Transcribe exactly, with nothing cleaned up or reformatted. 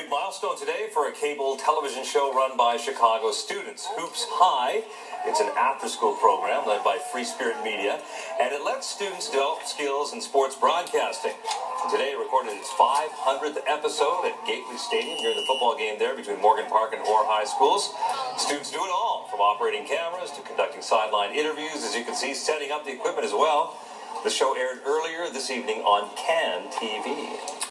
big milestone today for a cable television show run by Chicago students, Hoops High. It's an after-school program led by Free Spirit Media, and it lets students develop skills in sports broadcasting. And today it recorded its five hundredth episode at Gately Stadium during the football game there between Morgan Park and Orr High Schools. Students do it all, from operating cameras to conducting sideline interviews, as you can see, setting up the equipment as well. The show aired earlier this evening on Can T V.